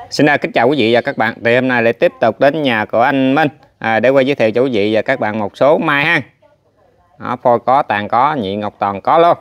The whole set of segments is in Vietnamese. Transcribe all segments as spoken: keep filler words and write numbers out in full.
Xin kính chào quý vị và các bạn. Thì hôm nay lại tiếp tục đến nhà của anh Minh à, để quay giới thiệu cho quý vị và các bạn một số mai ha. Đó, phôi có, tàn có, nhị ngọc toàn có luôn.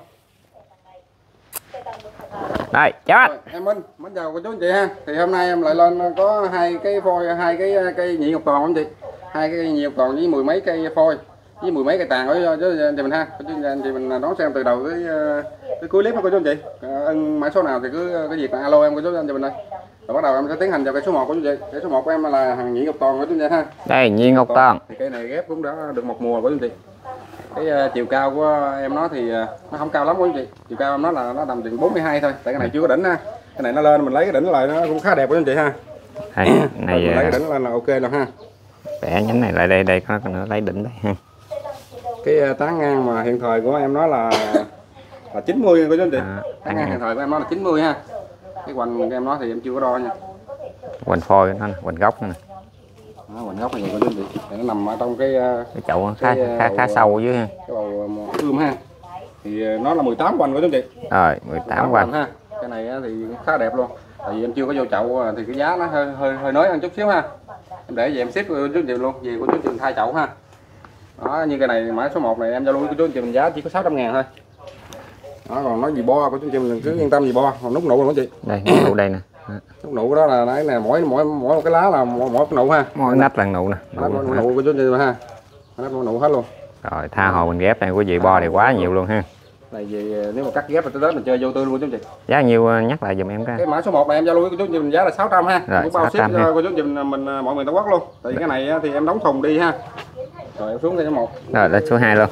Đây, chào anh. Em Minh, mến chào cô chú anh chị ha. Thì hôm nay em lại lên có hai cái phôi, hai cái cây nhị ngọc toàn anh chị. Hai cái nhị ngọc toàn với mười mấy cây phôi, với mười mấy cây tàn ở cho anh chị mình ha. Cô chú anh chị mình đón xem từ đầu tới, tới cuối clip ha cô chú anh chị. Ân mã số nào thì cứ cái việc là alo em cô chú anh chị mình đây. Rồi bắt đầu em sẽ tiến hành vào cây số một của chú chị. Cây số một của em là hàng nhị ngọc toàn của chú chị ha. Đây, nhị ngọc toàn. Thì cây này ghép cũng đã được một mùa của chú chị. Cái uh, chiều cao của em nó thì uh, nó không cao lắm quý chị. Chiều cao em nó là nó tầm chừng bốn mươi hai thôi. Tại cái này chưa có đỉnh ha. Cái này nó lên mình lấy cái đỉnh lại nó cũng khá đẹp quý anh chị ha. Đây, này mình lấy cái đỉnh lên là ok rồi ha. Vẽ nhánh này lại đây, đây có nữa lấy đỉnh đây ha. Cái uh, tán ngang mà hiện thời của em nó là là chín mươi quý anh chị. À, tán ngang hiện thời của em nó là chín mươi ha. Cái hoành của em nó thì em chưa có đo nha. Hoành phôi nó nè, hoành gốc nữa nè. Đó, hoành gốc này quý anh chị. Thì nó nằm ở trong cái uh, cái chậu khá cái, khá, khá sâu dưới ha. Cái bầu ươm ha. Thì nó là mười tám hoành của anh chị. Rồi, mười tám hoành ha. Cái này thì cũng khá đẹp luôn. Tại vì em chưa có vô chậu thì cái giá nó hơi hơi hơi nới hơn chút xíu ha. Em để về em ship của chú chị luôn, về của chú chị thay chậu ha. Đó, như cái này mã số một này em giao lưu của chú chị mình giá chỉ có sáu trăm ngàn thôi. Đó, còn nói gì bo của chú chị mình cứ yên tâm gì bo, còn nút nụ luôn đó chị. Đây, nút nụ đây nè. Nút nụ đó là đấy là mỗi mỗi mỗi một cái lá là mỗi một nụ ha. Mỗi nách là nụ nè. Nụ, nụ, nụ của chú chị ha. Nách nụ hết luôn. Rồi, tha hồ mình ghép này quý vị bo thì quá nhiều luôn ha. Này về nếu mà cắt ghép rồi tới Tết mình chơi vô tư luôn chú chị. Giá nhiêu nhắc lại giùm em cái. Cái mã số một này em giao lưu của chú chị mình giá là sáu trăm ha. Rồi, cũng bao ship ha. của chú chị mình, mình mọi miền Tổ quốc luôn. Tại vì cái này thì em đóng thùng đi ha. Rồi em xuống cây số một. Rồi lên số hai luôn.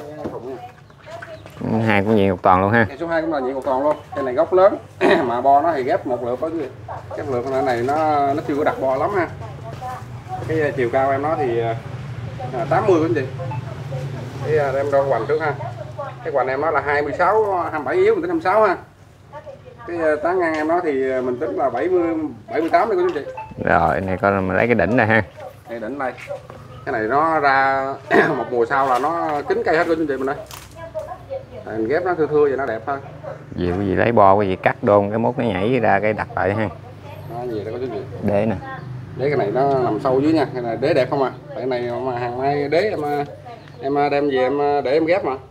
Hai của nhị ngọc toàn luôn ha. Cây số hai cũng là nhị ngọc toàn luôn. Cây này gốc lớn mà bo nó thì ghép một lượt có gì. Cái lượt này nó nó chưa có đặt bo lắm ha. Cái chiều cao em nó thì à, tám mươi của anh chị. Cái em đo hoành trước ha. Cái hoành em nó là hai mươi sáu, hai mươi bảy yếu mình tính hai mươi sáu ha. Cái tán ngang em nó thì mình tính là bảy mươi, bảy mươi tám đi của anh chị. Rồi này coi mình lấy cái đỉnh này ha. Cái đỉnh đây. Cái này nó ra một mùa sau là nó kín cây hết của anh chị mình đây. Mình ghép nó thưa thưa vậy nó đẹp hơn. Vì quý vị lấy bo quý vị cắt đôn cái mốt nó nhảy ra cái đặt lại ha. Đó, gì đó có chú chị. Đế nè. Đế cái này nó nằm sâu dưới nha, cái này đế đẹp không à. Tại cái này mà hàng nay đế em em đem về em để em ghép mà.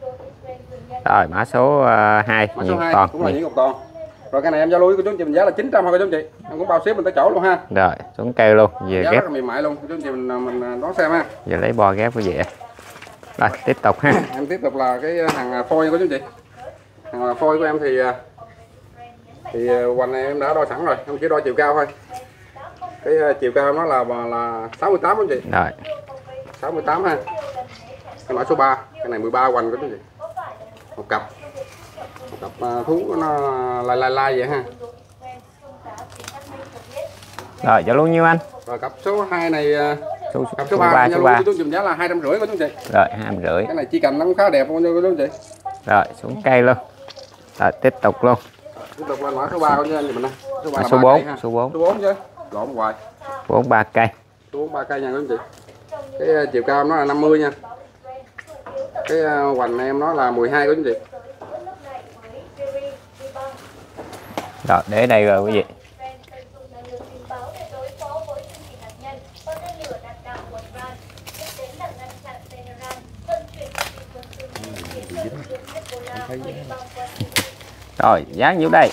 Rồi mã số hai, mã số hai cũng là nhị ngọc toàn. Rồi cái này em giao lưu của chú chị mình giá là chín trăm thôi chú chị. Em cũng bao ship mình tới chỗ luôn ha. Rồi, xuống cây luôn, về giá ghép. rất mềm mại luôn, chú chị mình mình đón xem ha. Giờ lấy bo ghép quý vị. Rồi, tiếp tục ha. Em tiếp tục là cái hàng phôi của chú chị. Hàng phôi của em thì thì hoành này em đã đo sẵn rồi, em chỉ đo chiều cao thôi. Cái chiều cao nó là là sáu mươi tám của chị. Rồi. sáu mươi tám ha. Cái mã số ba, cái này mười ba hoành của chú chị. Một cặp. Một cặp thú nó lai lai lai vậy ha. Rồi, giao lưu nhiêu anh? Rồi cặp số hai này số, cặp số ba số ba chú dùng giá là hai trăm rưỡi của chú chị. Rồi, hai trăm rưỡi. Cái này chi cành nó cũng khá đẹp luôn cho chú chị. Rồi, xuống cây luôn. Rồi, tiếp tục luôn. Tiếp tục lên mã số ba của anh chị mình đây. Số ba à, số bốn, số bốn. Số bốn chứ. Lộn hoài. bốn ba cây. Số bốn ba cây nha quý chị. Cái chiều cao nó là năm mươi nha. Cái hoành em nó là mười hai của anh chị. Rồi, để đây rồi quý vị. Rồi, giá nhiêu đây?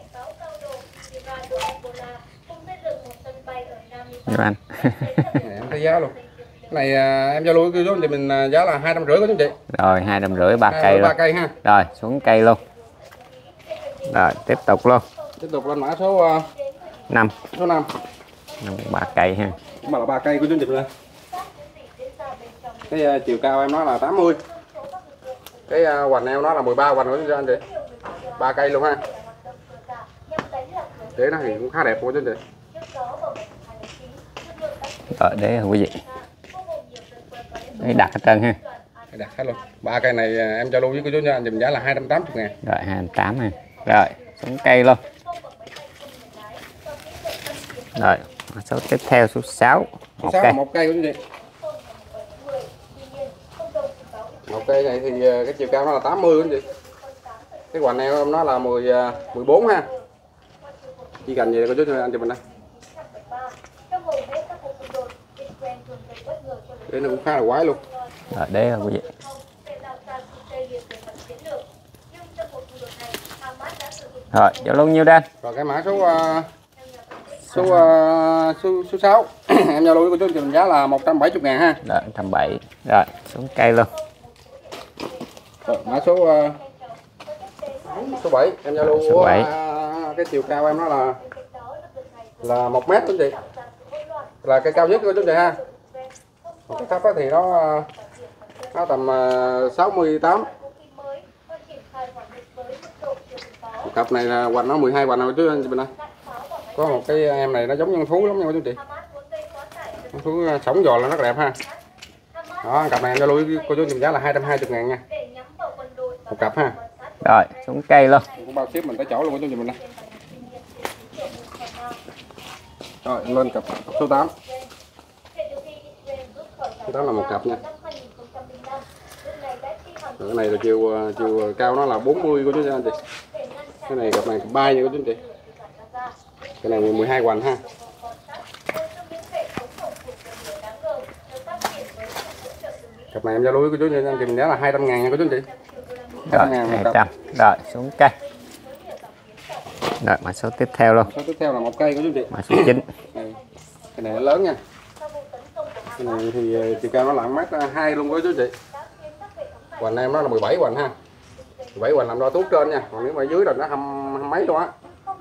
Nhiêu anh? Em thấy giá luôn. Cái này em giao lưu cho thì mình giá là hai trăm rưỡi của chú chị. Rồi, hai trăm rưỡi ba cây luôn. ba cây ha. Rồi, xuống cây luôn. Rồi, tiếp tục luôn. Tiếp tục lên mã số uh, năm. Số năm. ba cây ha. Cũng là ba cây của chú chị lên. Cái uh, chiều cao em nó là tám mươi. Cái uh, hoành em nó là mười ba hoành của anh chị. ba cây luôn ha. Đế nó thì cũng khá đẹp của chú chị. Rồi, để quý vị. Đấy, đặt hết trơn ha. Đặt hết luôn. ba cây này em giao lưu với cô chú nha, anh dùm giá là hai trăm tám mươi ngàn. Rồi, hai trăm tám mươi ha. Rồi, xuống cây luôn. Rồi, số tiếp theo số sáu. Một cây. Một cây của chú chị. Một cây này thì cái chiều cao nó là tám mươi của chị. Cái hoành em nó là mười, mười bốn ha. Chỉ cần gì cô chú anh chị mình đây. Đây nó cũng khá là quái luôn. Rồi đế quý vị. Rồi Zalo nhiêu đây? Rồi cái mã số uh, số, uh, số số sáu em giao lưu của chú mình giá là một trăm bảy mươi ngàn ha. Rồi một trăm bảy mươi. Rồi xuống cây luôn. Rồi, mã số uh, số bảy em giao lưu của uh, cái chiều cao em nó là là một mét anh chị, là cái cao nhất của chú chị ha. Còn cái thấp thì nó nó tầm uh, sáu mươi tám. Cặp này là hoành nó mười hai hoành rồi chứ anh chị mình ơi. Có một cái em này nó giống nhân thú lắm nha chú chị. Nhân thú sống giò là rất đẹp ha. Đó, cặp này em giao lưu cô chú tìm giá là hai trăm hai mươi ngàn nha. Một cặp ha. Rồi xuống cây luôn. Cũng bao ship mình tới chỗ luôn cô chú chị mình đây. Rồi lên cặp số tám. Số tám là một cặp nha. Rồi, cái này là chiều chiều cao nó là bốn mươi của chú anh chị. Cái này cặp này bay nha của chú anh chị. Cái này mười hai hoành ha. Cặp này em giao lưu của chú anh chị mình giá là hai trăm ngàn nha của chú anh chị. Rồi hai trăm. Rồi xuống cây. Rồi mã số tiếp theo luôn. Số tiếp theo là một cây của chú anh chị. Mã số chín. Cái này nó lớn nha. Cái này thì chiều cao nó là mét hai luôn của chú chị. Hoành em nó là mười bảy hoành ha. mười bảy hoành làm đo tuốt trên nha. Còn nếu mà dưới là nó hăm, hăm mấy luôn á.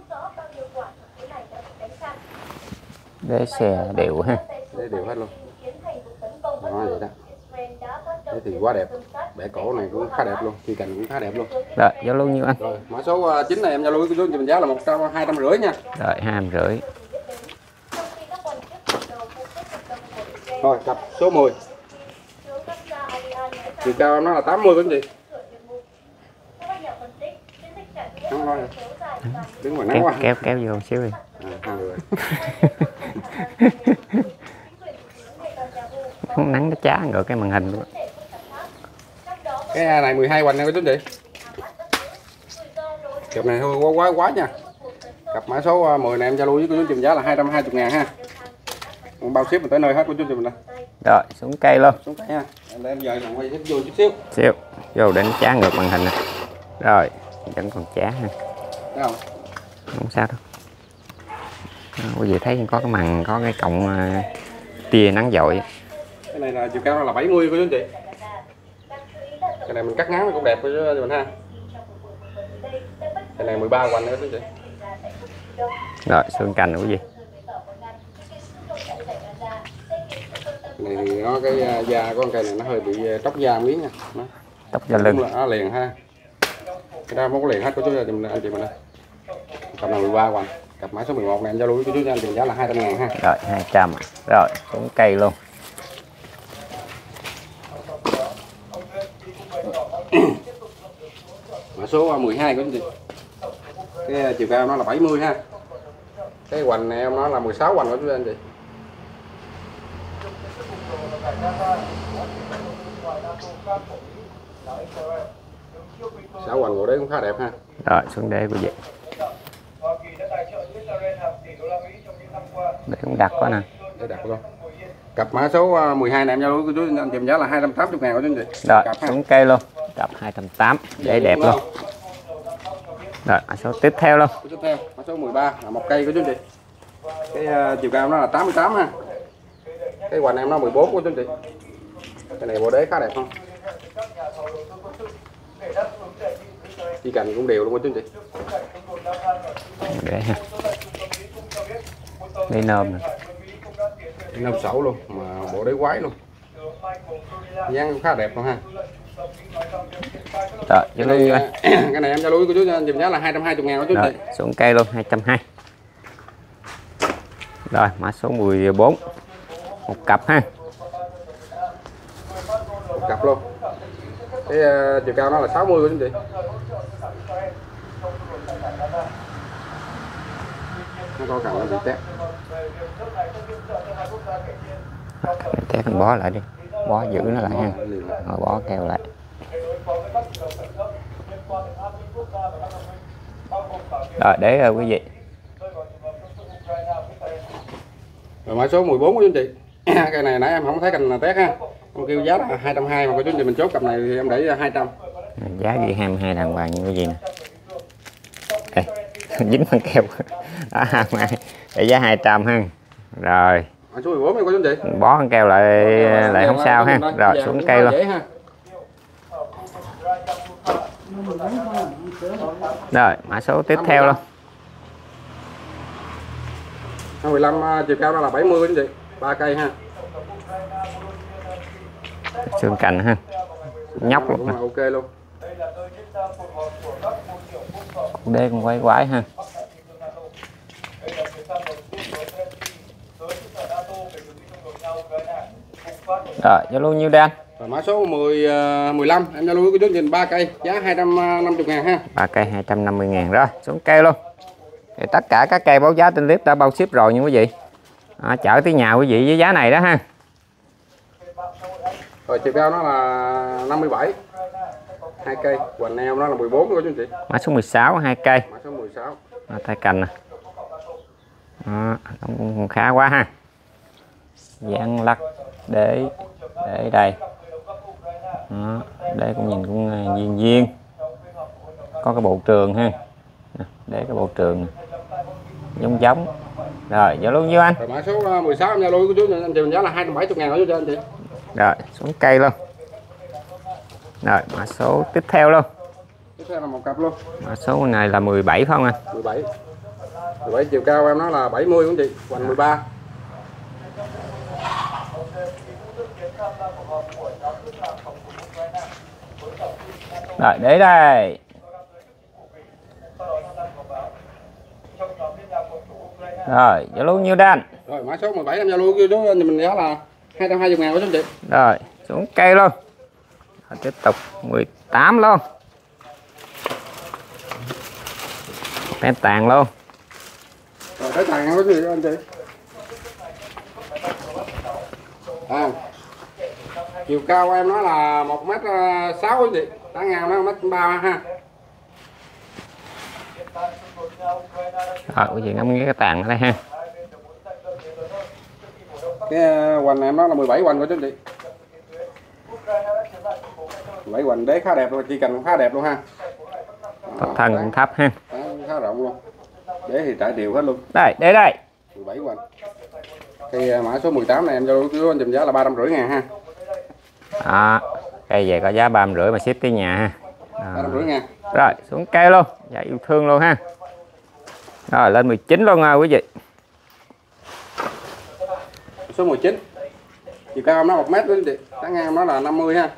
Đế xe đều ha. Đế đều hết luôn. Đó vậy đó. Thế thì quá đẹp. Bẻ cổ này cũng khá đẹp luôn, thì cành cũng khá đẹp luôn. Rồi giao lưu nhiêu anh? Rồi mã số chín này em giao lưu với mình giá là một trăm hai trăm rưỡi nha. Rồi hai trăm rưỡi. Rồi cặp số mười. Chiều cao nó là tám mươi của anh chị. Nắng quá rồi. Đứng ngoài nắng Kéo, quá. kéo kéo vô một xíu đi. À, hai người. Không nắng nó chá rồi cái màn hình luôn. Cái này mười hai hoành nha quý chị. Cặp này hơi quá quá quá nha. Cặp mã số mười này em giao lưu với cô chú chị giá là hai trăm hai mươi ngàn ha. Bao ship mình tới nơi hết của chú chị mình đây. Rồi xuống cây luôn. Xuống cây nha. Để em dời thằng quay xếp vô chút xíu. Xíu. Vô để nó chá ngược màn hình nè. Rồi vẫn còn chá ha. Thấy không? Không sao đâu. Quý vị thấy có cái màn, có cái cọng uh, tia nắng dội. Cái này là chiều cao là bảy mươi của chú chị. Cái này mình cắt ngắn cũng đẹp cho mình ha. Cái này mười ba hoành nữa chú chị. Rồi xương cành của gì? Cái này thì nó cái da của con cây này nó hơi bị tóc da miếng nha. Nó. Tóc da lưng. Nó liền ha. Cái đó muốn liền hết của chú chị mình anh chị mình đây. Cặp này mười ba hoành. Cặp mã số mười một này em giao lưu với chú anh chị giá là hai trăm ngàn ha. Rồi hai trăm. Rồi xuống cây luôn. Mã số mười hai của anh chị. Cái chiều cao nó là bảy mươi ha. Cái hoành này em nó là mười sáu hoành của chú anh chị. sáu hoành của đấy cũng khá đẹp ha. Rồi xuống đế của chị. Để cũng đặt quá nè. Để đặt luôn. Cặp mã số mười hai này em giao lưu với chú anh chị giá là hai trăm tám mươi ngàn của chú anh chị. Rồi cặp xuống cây luôn. Cặp hai trăm tám mươi để đẹp luôn. Rồi mã số tiếp theo luôn. Tiếp theo mã số mười ba là một cây của chú anh chị. Cái uh, chiều cao nó là tám mươi tám ha. Cái hoành em nó mười bốn của chú anh chị. Cái này bộ đế khá đẹp không? Chỉ cành cũng đều luôn của chú anh chị. Để ha. Đây nôm nè. Nôm sẩu luôn mà bộ đế quái luôn. Dáng cũng khá đẹp luôn ha. Rồi, cái này, cái này em giao lưu của chú anh chị giá là hai trăm hai mươi ngàn của chú anh chị. Xuống cây luôn hai trăm hai mươi. Rồi mã số mười bốn. Một cặp ha. Một cặp luôn. Cái uh, chiều cao nó là sáu mươi của chú anh chị. Nó có cần nó bị tét. Tét mình bó lại đi. Bó giữ nó lại ha. Rồi bó keo lại. Rồi để rồi quý vị. Rồi mã số mười bốn của chú anh chị. Cây này nãy em không thấy cành tét ha, em kêu giá là hai trăm hai mươi, mà có chú gì mình chốt cặp này thì em để hai trăm. Giá ghi hai mươi hai đàng hoàng như cái gì nè. Đây, dính con keo đó, hai mươi hai để giá hai trăm ha. Rồi Số mười bốn em có chú gì bó con keo lại lại không sao ha. Rồi xuống cây luôn. Rồi mã số tiếp theo luôn. mười lăm chiều cao đó là bảy mươi anh chị, ba cây ha. Xương cành ha, nhóc luôn nè. Ok luôn. Đê con quái quái ha. Rồi Zalo nhiêu đan? Rồi, mã số mười, mười lăm em Zalo của chú nhìn ba cây giá hai trăm năm mươi ngàn ha. Ba cây hai trăm năm mươi ngàn. Rồi xuống cây luôn. Thì tất cả các cây báo giá trên clip đã bao ship rồi nha quý vị. À, chở tới nhà quý vị với giá này đó ha. Rồi chiều cao nó là năm mươi bảy, hai cây, hoành neo nó là mười bốn của chú chị. Mã số mười sáu hai cây. Mã số mười sáu. À, tay cành nè. Đó, cũng khá quá ha. Dán lắc để để đây. Đó, để cũng nhìn cũng viên viên. Có cái bộ trường ha. Để cái bộ trường giống giống. Rồi Zalo nhiêu anh? Rồi mã số mười sáu em Zalo của chú anh chị mình giá là hai trăm bảy mươi ngàn đó chú anh chị. Rồi xuống cây luôn. Rồi mã số tiếp theo luôn. Tiếp theo là một cặp luôn. Mã số này là mười bảy phải không anh? mười bảy. mười bảy chiều cao em nó là bảy mươi của chị, hoành mười ba. Rồi để đây. Rồi Zalo nhiêu đan? Rồi mã số mười bảy em Zalo của chú anh mình giá là hai trăm hai mươi ngàn của chú chị. Rồi xuống cây luôn. Rồi, tiếp tục mười tám luôn. Tem tàn luôn. Rồi tới tàn có gì đó anh chị. À, chiều cao em nó là một mét sáu anh chị, tán ngang nó một mét ba ha. Rồi quý vị ngắm nghĩa cái tàn ở đây ha. Cái hoành em nó là mười bảy hoành của chú chị. mười bảy hoành đế khá đẹp luôn, chi cành khá đẹp luôn ha. Thật thân cũng thấp ha. Khá rộng luôn. Đế thì trải đều hết luôn. Đây, để đây. mười bảy hoành. Cây mã số mười tám này em cho chú anh dùm giá là ba trăm rưỡi ngàn ha. Đó, cây về có giá ba trăm rưỡi mà ship tới nhà ha. ba trăm rưỡi ngàn. Rồi xuống cây luôn, giá yêu thương luôn ha. Rồi lên mười chín luôn à quý vị. Số mười chín. Chiều cao nó một mét quý chị, tán ngang nó là năm mươi ha.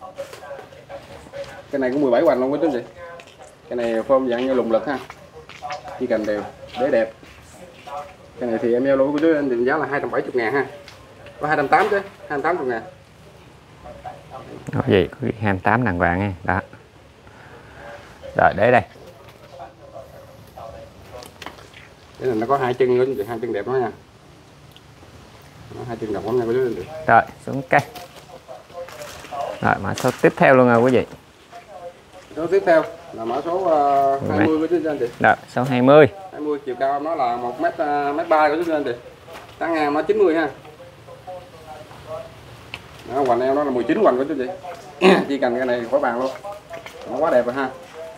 Cái này cũng mười bảy hoành luôn quý chị. Cái này form dạng như lùng lực ha. Chỉ cành đều, đế đẹp. Cái này thì em Zalo của chú anh định giá là hai trăm bảy mươi ngàn ha. Có hai trăm tám mươi chứ, hai trăm tám mươi ngàn. Đó gì, có hai mươi tám đàng hoàng nha. Đó. Rồi để đây. Cái này nó có hai chân nữa, hai chân đẹp đó nha. Nó hai chân đẹp lắm nha quý vị. Rồi xuống cây. Rồi mã số tiếp theo luôn rồi quý vị. Số tiếp theo là mã số uh, hai mươi của chú anh chị. Rồi số hai mươi. hai mươi chiều cao nó là một mét ba của chú anh chị. Tán ngang nó chín mươi ha. Đó, hoành eo nó là mười chín hoành của chú chị. Chỉ cần cái này khỏi bàn luôn. Nó quá đẹp rồi ha.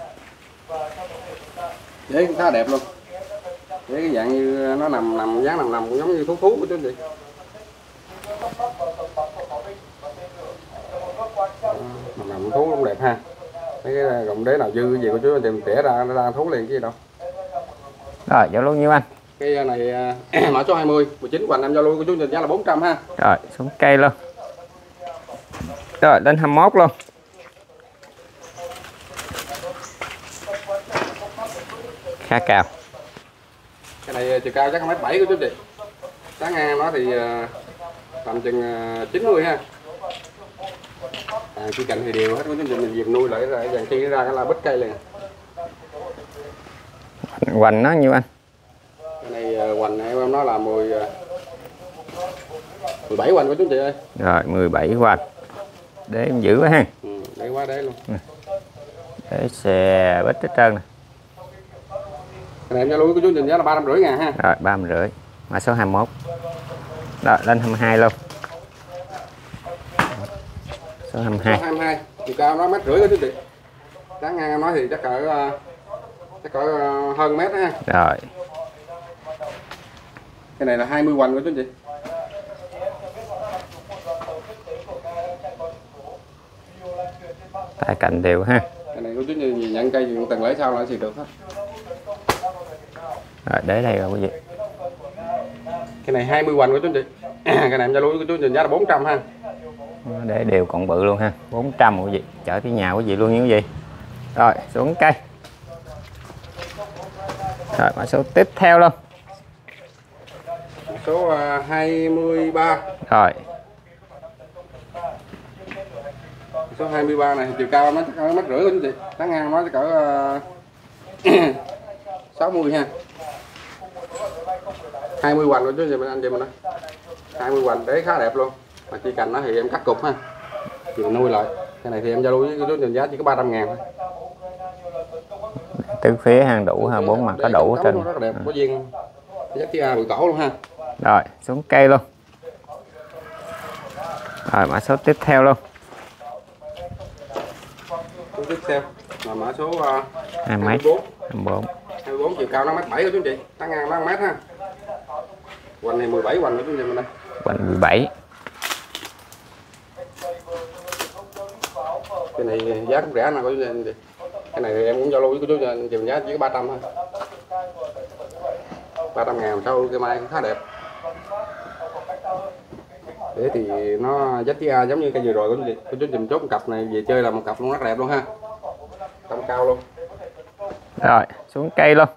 Đế cũng khá đẹp luôn. Đế cái dạng như nó nằm nằm dáng nằm nằm cũng giống như thú thú của chú chị. Nằm nằm thú cũng đẹp ha. Mấy cái gọng đế nào dư gì của chú anh tìm tỉa ra nó ra thú liền cái gì đâu. Rồi Zalo nhiêu anh? Cây này mã số hai mươi, mười chín hoành em Zalo của chú giá là bốn trăm ha. Rồi xuống cây luôn. Rồi đến hai mươi mốt luôn. Khá cao. Cái này chiều cao chắc mét bảy của chú chị. Tán ngang nó thì tầm chừng chín mươi ha. À, khi cạnh thì đều hết của chú chị, mình dìm nuôi lại rồi dàn khi ra cái là bít cây liền. Hoành nó nhiêu anh? Cái này hoành em nó là mười mười bảy hoành của chú chị ơi. Rồi mười bảy hoành. Để em giữ quá ha. Ừ, để quá đế luôn. Để xè bít hết trơn nè. Cái này em Zalo của chú chị giá là ba trăm rưỡi ngàn ha. Rồi ba trăm rưỡi. Mã số hai mươi mốt. Đó, lên hai mươi hai luôn. Số hai mươi hai. Số hai mươi hai, chiều cao nó mét rưỡi đó chú chị. Dáng ngang em nói thì chắc cỡ chắc cỡ hơn mét ha. Rồi. Cái này là hai mươi hoành của chú chị. Tay cạnh đều ha. Cái này của chú chị nhận cây gì từng lấy sau là gì được hết. Rồi để đây rồi quý vị. Cái này hai mươi hoành của chú chị. Cái này em Zalo của chú chị giá là bốn trăm ha. Để đều còn bự luôn ha. bốn trăm quý vị. Chở tới nhà quý vị luôn như quý vị. Rồi xuống cây. Rồi mã số tiếp theo luôn. Số uh, hai mươi ba. Rồi. Số hai mươi ba này chiều cao nó chắc cỡ mét rưỡi của chú chị. Dáng ngang nó chắc cỡ uh, sáu mươi ha. hai mươi hoành của chú chị mình anh chị mình đó. hai mươi hoành đế khá đẹp luôn. Mà chỉ cành nó thì em cắt cục ha. Chị nuôi lại. Cái này thì em Zalo với chú chị giá chỉ có ba trăm ngàn thôi. Tứ phía hàng đủ ha, bốn mặt có đủ hết trơn. Rất là đẹp, có viên giá tia bự tổ luôn ha. Rồi, xuống cây luôn. Rồi mã số tiếp theo luôn. Số tiếp theo là mã số uh, hai mấy? hai mươi bốn. hai mươi bốn. hai mươi bốn chiều cao nó mét bảy của chú chị. Tăng ngang nó mét ha. Hoành này mười bảy hoành của chú chị mình đây. Hoành mười bảy. Cái này giá cũng rẻ nè của chú chị. Cái này em cũng Zalo với chú chị chiều giá chỉ có ba trăm thôi. ba trăm ngàn sau cái mai cũng khá đẹp. Để thì nó giá tia giống như cây vừa rồi của chú chị. Của chú chị chốt một cặp này về chơi là một cặp luôn rất đẹp luôn ha. Tầm cao luôn. Rồi, xuống cây luôn.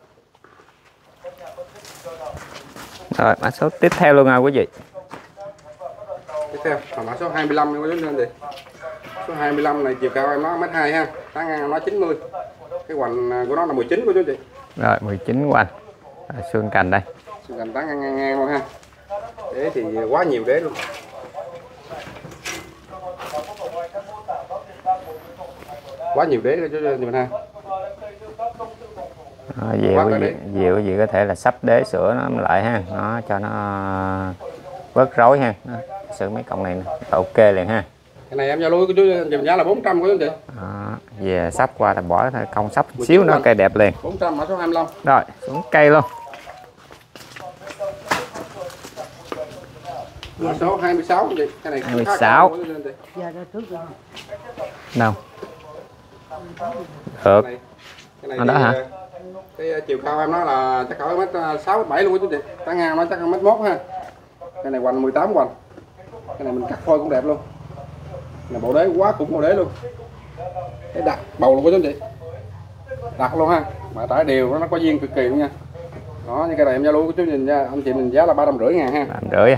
Rồi, mã số tiếp theo luôn nha quý vị. Tiếp theo là mã số hai mươi lăm của chú chị. Số hai mươi lăm này chiều cao em nó mét hai ha. Tán ngang nó chín mươi. Cái hoành của nó là mười chín của chú chị. Rồi, mười chín hoành. Rồi, xương cành đây. Xương cành tán ngang ngang, ngang luôn ha. Đế thì quá nhiều đế luôn. Quá nhiều đế cho chú chị mình ha. Đó, về quý vị, về quý vị có thể là sắp đế sửa nó lại ha, nó cho nó bớt rối ha. Đó, sửa mấy cọng này nè, ok liền ha. Cái này em Zalo của chú chị giá là bốn trăm của chú chị. Đó, về sắp qua là bỏ công sắp xíu nó cây đẹp liền. bốn trăm mã số hai mươi lăm. Rồi, xuống cây luôn. Mã số hai mươi sáu chị. Cái này hai mươi sáu. Đâu? Được. Cái này, Ở đó hả? Cái chiều cao em nói là chắc cỡ mét sáu mét bảy luôn chú chị. Tán ngang nó chắc mét mốt ha. Cái này hoành mười tám hoành. Cái này mình cắt phôi cũng đẹp luôn. Này bộ đế quá cũng bộ đế luôn. Cái đặt bầu luôn của chú chị. Đặt luôn ha. Mà trải đều nó có viên cực kỳ luôn nha. Đó, như cái này em Zalo của chú nhìn nha, anh chị mình giá là ba trăm rưỡi ngàn ha. ba trăm rưỡi.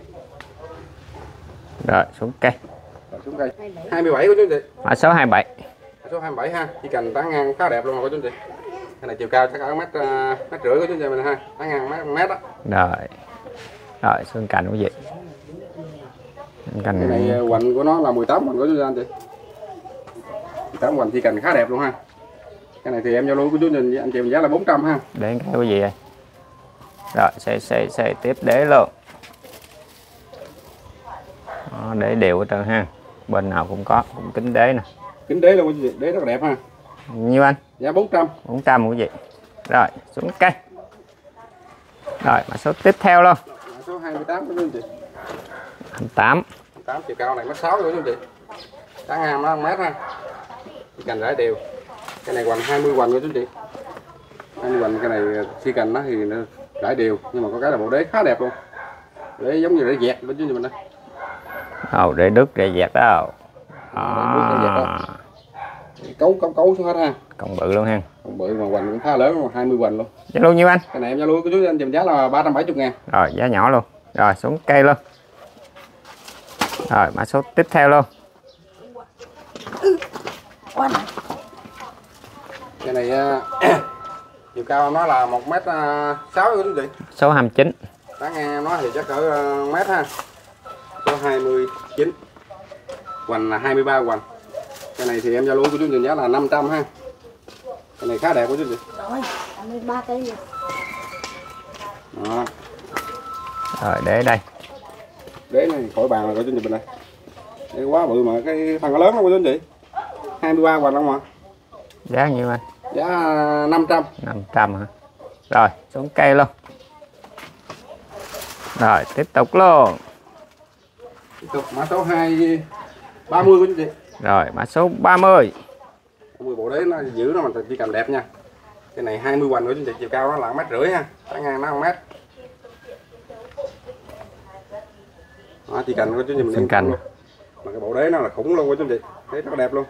Rồi, xuống cây. Rồi, xuống cây. hai mươi bảy của chú chị. Mã số hai mươi bảy. Mã số hai mươi bảy ha, chỉ cần tán ngang khá đẹp luôn rồi của chú chị. Cái này chiều cao chắc ở mét uh, mét rưỡi của chú chị mình ha, tán ngang mét mét đó. Rồi. Rồi, xương cành quý vị. Cành Cái này hoành của nó là mười tám hoành của chú chị anh chị. mười tám hoành chỉ cần khá đẹp luôn ha. Cái này thì em Zalo của chú nhìn anh chị mình giá là bốn trăm ha. để cái quý vị ơi. Rồi, xây xây xây tiếp đế luôn. Đó, để đều hết trơn ha. Bên nào cũng có, cũng kính đế nè. Kính đế luôn quý vị, đế rất là đẹp ha. Nhiêu anh? Giá bốn trăm. bốn trăm quý vị. Rồi, xuống cây. Rồi, mã số tiếp theo luôn. Mã số hai mươi tám của chú chị. hai mươi tám. hai mươi tám chiều cao này mét sáu của chú chị. Tán ngang nó mét ha. Chỉ cần rải đều. Cái này hoành hai mươi hoành của chú chị. hai mươi hoành cái này xi cành nó thì nó rải đều, nhưng mà có cái là bộ đế khá đẹp luôn. Đế giống như đế dẹt bên chú mình đây. Ồ, để đứt để dẹt đó. À. Cấu cấu cấu xuống hết ha. Còn bự luôn ha. Còn bự mà hoành cũng khá lớn, hai mươi hoành luôn. Giá luôn nhiêu anh? Cái này em Zalo của chú anh dùm giá là ba trăm bảy mươi ngàn. Rồi, giá nhỏ luôn. Rồi, xuống cây luôn. Rồi, mã số tiếp theo luôn. Cái này chiều cao nó là một mét sáu của chú chị. Số hai mươi chín. Tán ngang nó thì chắc cỡ mét ha. Số hai mươi chín. Hoành là hai mươi ba hoành. Cái này thì em Zalo của chú nhìn giá là năm trăm ha. Cái này khá đẹp của chú chị. Rồi, hai mươi ba cây. Đó. Rồi, để đây. Đế này khỏi bàn rồi cô chú anh chị mình đây. Đây quá bự mà cái phần lớn đó cô chú anh chị. hai mươi ba hoành không mà. Giá nhiêu anh? Giá năm trăm. năm trăm hả? Rồi, xuống cây luôn. Rồi, tiếp tục luôn. Tiếp tục mã số hai ba mươi của anh chị. Rồi, mã số ba mươi. ba mươi bộ đế nó giữ nó mà chỉ cần đẹp nha. Cái này hai mươi hoành của anh chị, chiều cao nó là mét rưỡi ha, tán ngang nó một mét. Đó, chỉ cần của chú mình cành luôn. Mà cái bộ đế nó là khủng luôn của chú chị, thấy rất đẹp luôn.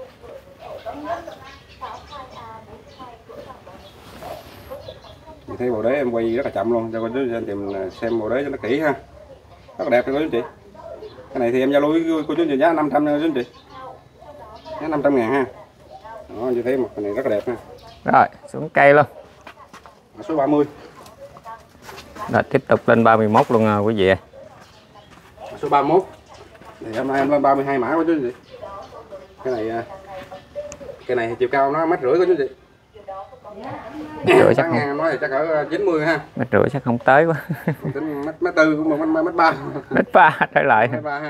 Mình thấy bộ đế em quay rất là chậm luôn cho cô chú anh tìm xem bộ đế cho nó kỹ ha, rất là đẹp luôn cô chú chị. Cái này thì em giao lưu với cô chú chị giá năm trăm nha cô chú chị, giá năm trăm ngàn ha. Đó, như thấy một cái này rất là đẹp ha. Rồi, xuống cây luôn. Mã số ba mươi. Rồi, tiếp tục lên ba mươi mốt luôn à, quý vị. Mã số ba mươi mốt. Thì hôm nay em lên ba mươi hai mã của chú chị. Cái này cái này chiều cao nó mét rưỡi của chú chị. Rưỡi chắc không. Nói thì chắc ở chín mươi ha. Mét rưỡi chắc không tới quá. Tính mét mét tư cũng mà mét ba. Mét ba trở lại. Mét ba ha.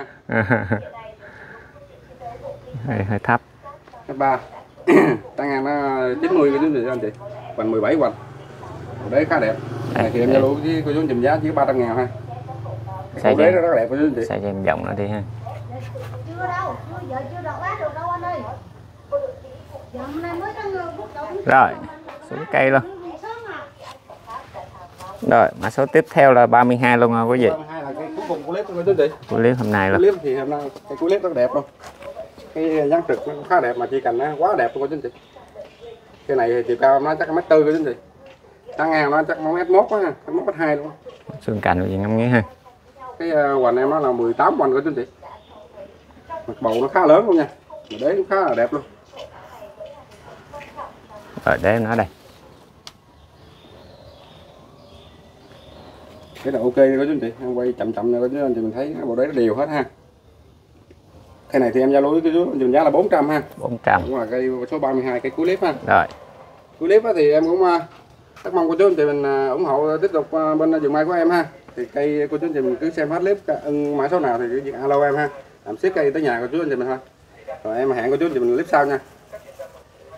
hơi, hơi thấp. Mét ba. Tăng ngang nó chín mươi của chú chị anh chị. Hoành mười bảy hoành. Đấy khá đẹp. Này thì em giao lưu với cô chú chùm giá chỉ ba trăm ngàn ha. Cái đế rất là đẹp của chú chị. Xài cho em rộng nữa đi ha. Chưa đâu, chưa giờ chưa đọc bát được đâu anh ơi. Giờ hôm nay mới có bút đậu. Rồi, xuống cây luôn. Rồi, mã số tiếp theo là ba mươi hai luôn nha quý vị. ba mươi hai là cái cuối cùng của clip của chú chị. Của clip hôm nay luôn. Clip thì hôm nay cái clip rất đẹp luôn. Cái dáng trực nó khá đẹp mà chỉ cần nó quá đẹp luôn của chú chị. Cái này thì chiều cao nó chắc mét tư của chú chị. Tăng ngang nó chắc mét một á, mét mét hai luôn. Xương cành của gì ngắm nghía ha. Cái hoành em nó là mười tám hoành của chú chị. Mặt bầu nó khá lớn luôn nha. Mà đế cũng khá là đẹp luôn. Rồi để em nói đây. Cái là ok của chú chị, em quay chậm chậm này của chú anh chị mình thấy bộ đế nó đều hết ha. Cái này thì em giao lưu với cái chú dùm giá là bốn trăm ha. bốn trăm. Cũng là cây số ba mươi hai cây cuối clip ha. Rồi. Cuối clip thì em cũng rất mong cô chú anh chị mình ủng hộ tiếp tục bên vườn mai của em ha. Thì cây cô chú anh chị mình cứ xem hết clip ưng mã số nào thì cứ alo em ha. Làm ship cây tới nhà của chú anh chị mình thôi. Rồi em hẹn cô chú anh chị mình clip sau nha.